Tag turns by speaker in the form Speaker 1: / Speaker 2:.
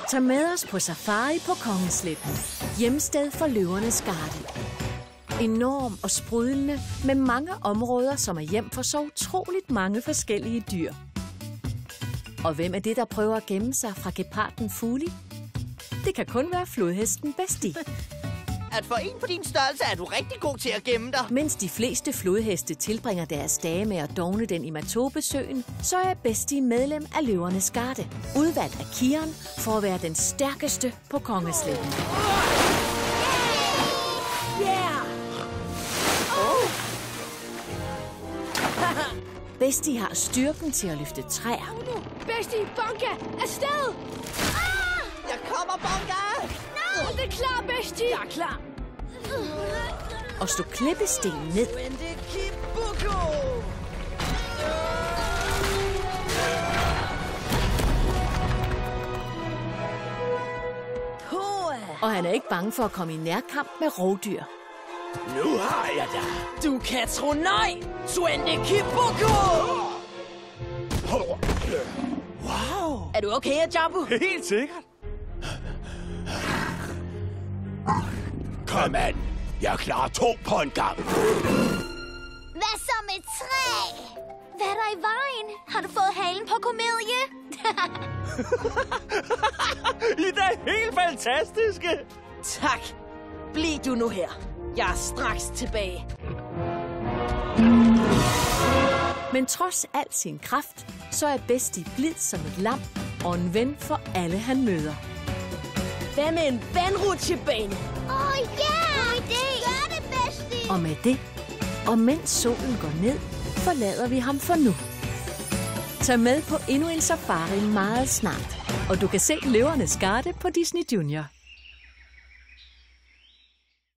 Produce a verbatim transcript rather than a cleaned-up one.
Speaker 1: Tag med os på safari på Kongesletten, hjemsted for løvernes garde. Enorm og sprudlende med mange områder, som er hjem for så utroligt mange forskellige dyr. Og hvem er det, der prøver at gemme sig fra geparden Fuli? Det kan kun være flodhesten Besti.
Speaker 2: At for en på din størrelse er du rigtig god til at gemme dig.
Speaker 1: Mens de fleste flodheste tilbringer deres dage med at dovne den i Matobesøen, så er Besti medlem af løvernes garde, udvalgt af Kiran for at være den stærkeste på Kongesletten.
Speaker 3: Yeah!
Speaker 1: Oh! Besti har styrken til at løfte træer.
Speaker 3: Besti, Bonka, afsted!
Speaker 2: Ah! Jeg kommer, Bonka!
Speaker 3: No! Det er klar, Besti! Jeg er klar.
Speaker 1: Og slå klippesten ned. Og han er ikke bange for at komme i nærkamp med rovdyr.
Speaker 4: Nu har jeg dig.
Speaker 3: Du kan tro nej, Twente Kiboko!
Speaker 4: Wow.
Speaker 3: Er du okay, Jambu?
Speaker 4: Helt sikkert. Kom an. Jeg klarer to på en gang.
Speaker 5: Hvad så med træ? Hvad er der i vejen? Har du fået halen på komedie?
Speaker 4: I er da helt fantastiske.
Speaker 3: Tak. Bliv du nu her. Jeg er straks tilbage.
Speaker 1: Men trods al sin kraft, så er Besti blid som et lam og en ven for alle, han møder.
Speaker 3: Hvad med en vandrutsjebane?
Speaker 5: Åh, oh, ja! God idé! Gør det, Besti!
Speaker 1: Og med det, og mens solen går ned, forlader vi ham for nu. Tag med på endnu en safari meget snart, og du kan se løvernes garde på Disney Junior.